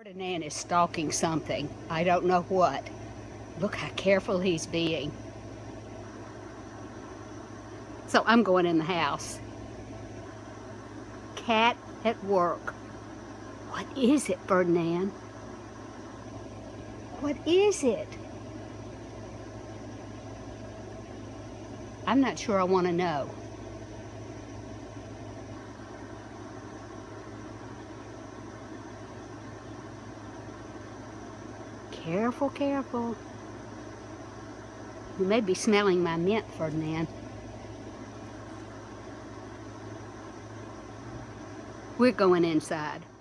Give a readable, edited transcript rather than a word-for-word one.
Ferdinand is stalking something. I don't know what. Look how careful he's being. So I'm going in the house. Cat at work. What is it, Ferdinand? What is it? I'm not sure I want to know. Careful, careful. You may be smelling my mint, Ferdinand. We're going inside.